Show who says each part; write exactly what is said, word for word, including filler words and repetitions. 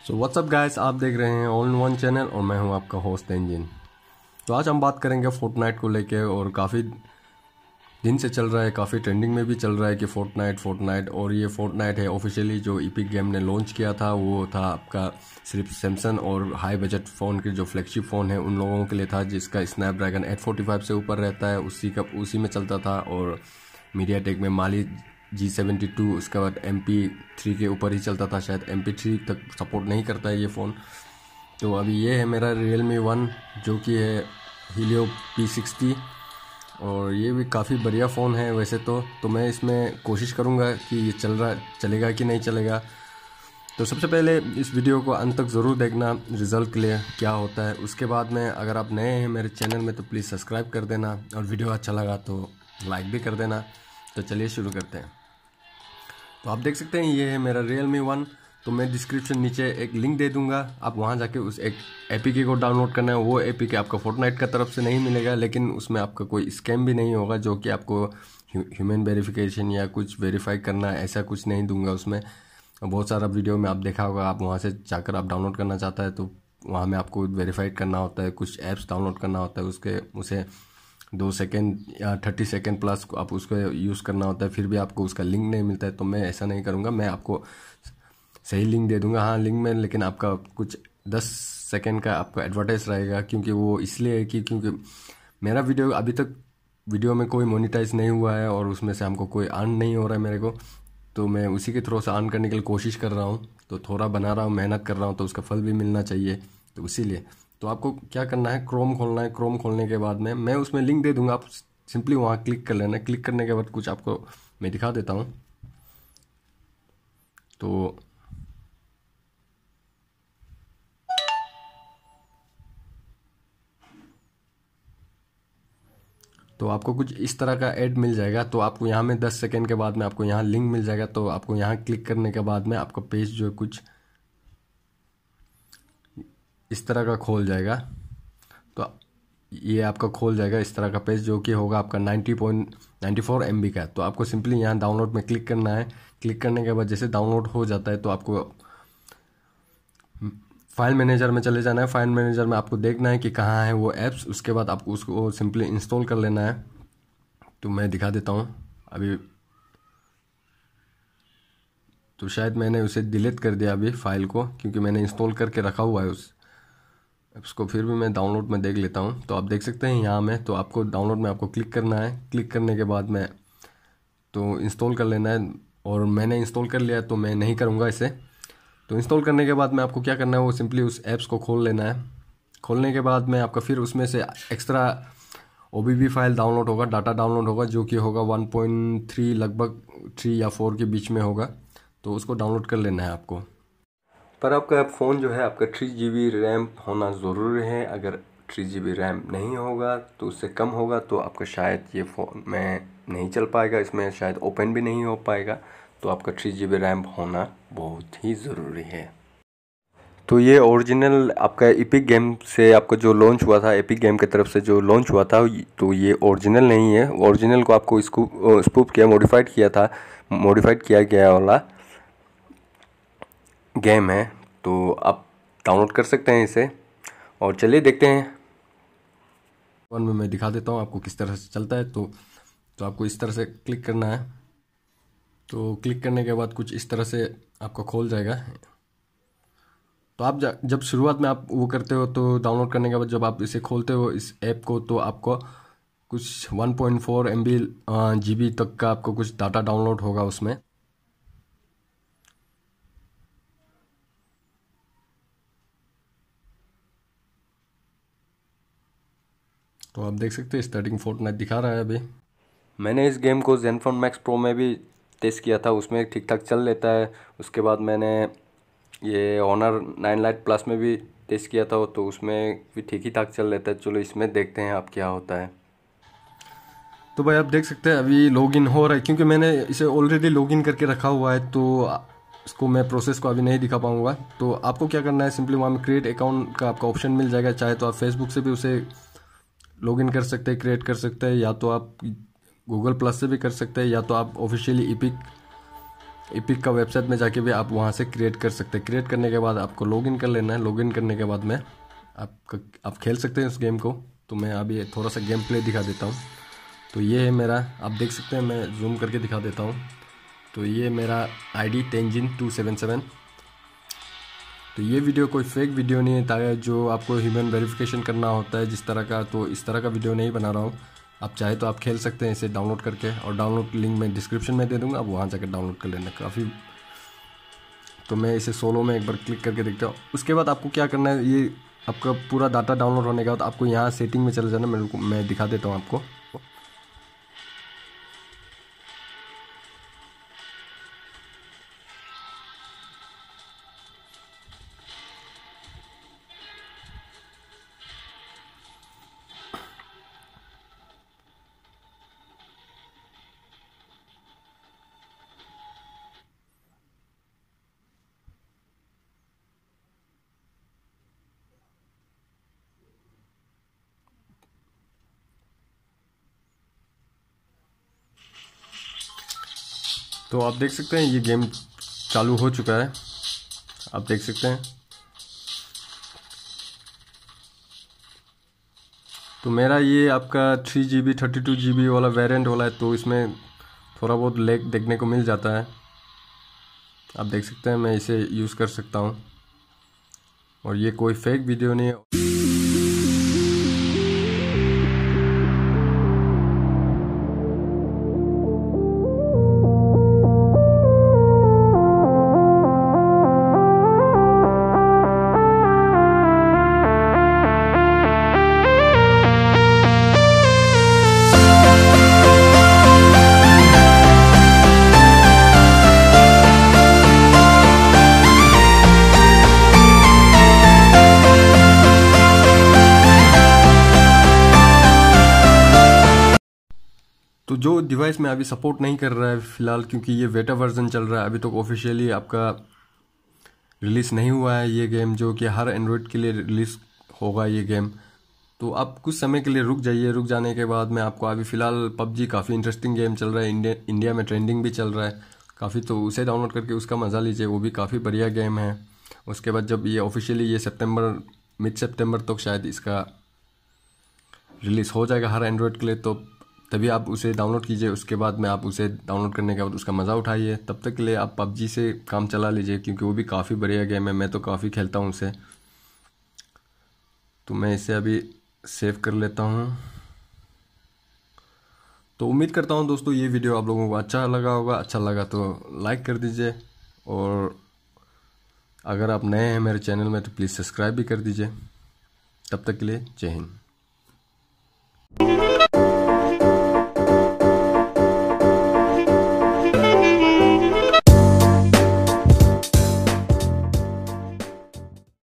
Speaker 1: So what's up guys, आप देख रहे हैं ऑल इन वन चैनल और मैं हूं आपका होस्ट इंजन। तो आज हम बात करेंगे फोर्टनाइट को लेके और काफ़ी दिन से चल रहा है, काफ़ी ट्रेंडिंग में भी चल रहा है कि फोर्टनाइट फोर्टनाइट और ये फोर्टनाइट है ऑफिशियली जो इपिक गेम ने लॉन्च किया था। वो था आपका सिर्फ सैमसंग और हाई बजट फ़ोन के जो फ्लैगशिप फ़ोन है उन लोगों के लिए था, जिसका स्नैपड्रैगन एट फोर्टी फाइव से ऊपर रहता है, उसी का उसी में चलता था। और मीडिया टेक में माली जी सेवेंटी टू, उसके बाद एम पी थ्री के ऊपर ही चलता था, शायद एम पी थ्री तक सपोर्ट नहीं करता है ये फ़ोन। तो अभी ये है मेरा रियल मी वन, जो कि है हीलियो पी सिक्सटी, और ये भी काफ़ी बढ़िया फ़ोन है वैसे तो तो मैं इसमें कोशिश करूँगा कि ये चल रहा चलेगा कि नहीं चलेगा। तो सबसे पहले इस वीडियो को अंत तक ज़रूर देखना, रिज़ल्ट के लिए क्या होता है। उसके बाद में अगर आप नए हैं मेरे चैनल में तो प्लीज़ सब्सक्राइब कर देना, और वीडियो अच्छा लगा तो लाइक भी कर देना। तो चलिए शुरू करते हैं। तो आप देख सकते हैं ये है मेरा रियल मी वन। तो मैं डिस्क्रिप्शन नीचे एक लिंक दे दूंगा, आप वहां जाके उस एक एपीके को डाउनलोड करना है। वो एपीके आपका फोर्टनाइट का तरफ से नहीं मिलेगा, लेकिन उसमें आपका कोई स्कैम भी नहीं होगा, जो कि आपको ह्यूमन वेरिफिकेशन या कुछ वेरीफाई करना ऐसा कुछ नहीं दूंगा उसमें। बहुत सारा वीडियो में आप देखा होगा, आप वहाँ से जाकर आप डाउनलोड करना चाहता है तो वहाँ में आपको वेरीफाइड करना होता है, कुछ ऐप्स डाउनलोड करना होता है, उसके उसे दो सेकेंड या थर्टी सेकेंड प्लस आप उसको यूज़ करना होता है, फिर भी आपको उसका लिंक नहीं मिलता है। तो मैं ऐसा नहीं करूँगा, मैं आपको सही लिंक दे दूंगा, हाँ लिंक में, लेकिन आपका कुछ दस सेकेंड का आपका एडवर्टाइज रहेगा। क्योंकि वो इसलिए है कि क्योंकि मेरा वीडियो अभी तक वीडियो में कोई मोनिटाइज नहीं हुआ है और उसमें से हमको कोई अर्न नहीं हो रहा है मेरे को, तो मैं उसी के थ्रू से अर्न करने के लिए कोशिश कर रहा हूँ। तो थोड़ा बना रहा हूँ, मेहनत कर रहा हूँ, तो उसका फल भी मिलना चाहिए, तो इसीलिए। तो आपको क्या करना है, क्रोम खोलना है। क्रोम खोलने के बाद में मैं उसमें लिंक दे दूंगा, आप सिंपली वहाँ क्लिक कर लेना। क्लिक करने के बाद कुछ आपको मैं दिखा देता हूँ। तो तो आपको कुछ इस तरह का ऐड मिल जाएगा। तो आपको यहाँ में दस सेकेंड के बाद में आपको यहाँ लिंक मिल जाएगा। तो आपको यहाँ क्लिक करने के बाद में आपका पेज जो है कुछ इस तरह का खोल जाएगा। तो ये आपका खोल जाएगा इस तरह का पेज, जो कि होगा आपका ninety point ninety four M B का। तो आपको सिंपली यहाँ डाउनलोड में क्लिक करना है। क्लिक करने के बाद जैसे डाउनलोड हो जाता है तो आपको फाइल मैनेजर में चले जाना है। फाइल मैनेजर में आपको देखना है कि कहाँ है वो ऐप्स, उसके बाद आपको उसको सिंपली इंस्टॉल कर लेना है। तो मैं दिखा देता हूँ अभी। तो शायद मैंने उसे डिलीट कर दिया अभी फाइल को, क्योंकि मैंने इंस्टॉल करके रखा हुआ है उस ऐप्स को। फिर भी मैं डाउनलोड में देख लेता हूँ। तो आप देख सकते हैं यहाँ में, तो आपको डाउनलोड में आपको क्लिक करना है। क्लिक करने के बाद में तो इंस्टॉल कर लेना है, और मैंने इंस्टॉल कर लिया तो मैं नहीं करूँगा इसे। तो इंस्टॉल करने के बाद में आपको क्या करना है, वो सिंपली उस ऐप्स को खोल लेना है। खोलने के बाद में आपका फिर उसमें से extra O B B file download होगा, डाटा डाउनलोड होगा, जो कि होगा वन पॉइंट थ्री, लगभग थ्री या फोर के बीच में होगा। तो उसको डाउनलोड कर लेना है आपको। पर आपका फ़ोन जो है आपका थ्री जी बी रैम होना ज़रूरी है। अगर थ्री जी बी रैम नहीं होगा तो उससे कम होगा तो आपका शायद ये फ़ोन में नहीं चल पाएगा, इसमें शायद ओपन भी नहीं हो पाएगा। तो आपका थ्री जी बी रैम होना बहुत ही ज़रूरी है। तो ये ओरिजिनल आपका एपिक गेम से आपका जो लॉन्च हुआ था, एपिक गेम की तरफ से जो लॉन्च हुआ था, तो ये ओरिजिनल नहीं है। ओरिजिनल को आपको इसको स्पूफ किया, मॉडिफाइड किया था, मॉडिफाइड किया गया वाला गेम है। तो आप डाउनलोड कर सकते हैं इसे, और चलिए देखते हैं। वन में मैं दिखा देता हूँ आपको किस तरह से चलता है। तो तो आपको इस तरह से क्लिक करना है। तो क्लिक करने के बाद कुछ इस तरह से आपको खोल जाएगा। तो आप जब शुरुआत में आप वो करते हो, तो डाउनलोड करने के बाद जब आप इसे खोलते हो इस ऐप को, तो आपको कुछ one point four M B G B तक का आपको कुछ डाटा डाउनलोड होगा उसमें। तो आप देख सकते हैं स्टार्टिंग फोर्टनाइट दिखा रहा है अभी। मैंने इस गेम को ज़ेनफोन मैक्स प्रो में भी टेस्ट किया था, उसमें ठीक ठाक चल लेता है। उसके बाद मैंने ये ऑनर नाइन लाइट प्लस में भी टेस्ट किया था, तो उसमें भी ठीक ही ठाक चल लेता है। चलो इसमें देखते हैं अब क्या होता है। तो भाई आप देख सकते हैं अभी लॉगिन हो रहा है, क्योंकि मैंने इसे ऑलरेडी लॉगिन करके रखा हुआ है, तो इसको मैं प्रोसेस को अभी नहीं दिखा पाऊंगा। तो आपको क्या करना है, सिंपली वहाँ में क्रिएट अकाउंट का आपका ऑप्शन मिल जाएगा। चाहे तो आप फेसबुक से भी उसे लॉगिन कर सकते हैं, क्रिएट कर सकते हैं, या तो आप गूगल प्लस से भी कर सकते हैं, या तो आप ऑफिशियली इपिक एपिक का वेबसाइट में जाके भी आप वहाँ से क्रिएट कर सकते हैं। क्रिएट करने के बाद आपको लॉगिन कर लेना है। लॉगिन करने के बाद में आप आप खेल सकते हैं उस गेम को। तो मैं अभी थोड़ा सा गेम प्ले दिखा देता हूँ। तो ये है मेरा, आप देख सकते हैं, मैं जूम करके दिखा देता हूँ। तो ये मेरा ID Tenzin two seven seven. तो ये वीडियो कोई फेक वीडियो नहीं है, ताकि जो आपको ह्यूमन वेरिफिकेशन करना होता है जिस तरह का, तो इस तरह का वीडियो नहीं बना रहा हूँ। आप चाहे तो आप खेल सकते हैं इसे डाउनलोड करके, और डाउनलोड लिंक मैं डिस्क्रिप्शन में दे दूँगा, आप वहाँ जाकर डाउनलोड कर लेना काफ़ी। तो मैं इसे सोलो में एक बार क्लिक करके देखता हूँ। उसके बाद आपको क्या करना है, ये आपका पूरा डाटा डाउनलोड होने के बाद आपको यहाँ सेटिंग में चले जाना। मैं मैं दिखा देता हूँ आपको। तो आप देख सकते हैं ये गेम चालू हो चुका है, आप देख सकते हैं। तो मेरा ये आपका three G B thirty two G B वाला वेरिएंट वाला है, तो इसमें थोड़ा बहुत लैग देखने को मिल जाता है। आप देख सकते हैं मैं इसे यूज़ कर सकता हूँ, और ये कोई फेक वीडियो नहीं है। तो जो डिवाइस में अभी सपोर्ट नहीं कर रहा है फ़िलहाल, क्योंकि ये बेटा वर्जन चल रहा है, अभी तक तो ऑफिशियली आपका रिलीज़ नहीं हुआ है ये गेम, जो कि हर एंड्रॉयड के लिए रिलीज़ होगा ये गेम। तो आप कुछ समय के लिए रुक जाइए। रुक जाने के बाद में आपको, अभी फ़िलहाल पबजी काफ़ी इंटरेस्टिंग गेम चल रहा है, इंडिया इंडिया में ट्रेंडिंग भी चल रहा है काफ़ी, तो उसे डाउनलोड करके उसका मज़ा लीजिए, वो भी काफ़ी बढ़िया गेम है। उसके बाद जब ये ऑफिशियली ये सितंबर मिड सितंबर तक शायद इसका रिलीज़ हो जाएगा हर एंड्रॉयड के लिए, तो तभी आप उसे डाउनलोड कीजिए। उसके बाद में आप उसे डाउनलोड करने के बाद उसका मज़ा उठाइए। तब तक के लिए आप पबजी से काम चला लीजिए, क्योंकि वो भी काफ़ी बढ़िया गेम है। मैं तो काफ़ी खेलता हूँ उसे। तो मैं इसे अभी सेव कर लेता हूँ। तो उम्मीद करता हूँ दोस्तों ये वीडियो आप लोगों को अच्छा लगा होगा। अच्छा लगा तो लाइक कर दीजिए, और अगर आप नए हैं मेरे चैनल में तो प्लीज़ सब्सक्राइब भी कर दीजिए। तब तक के लिए जय हिंद।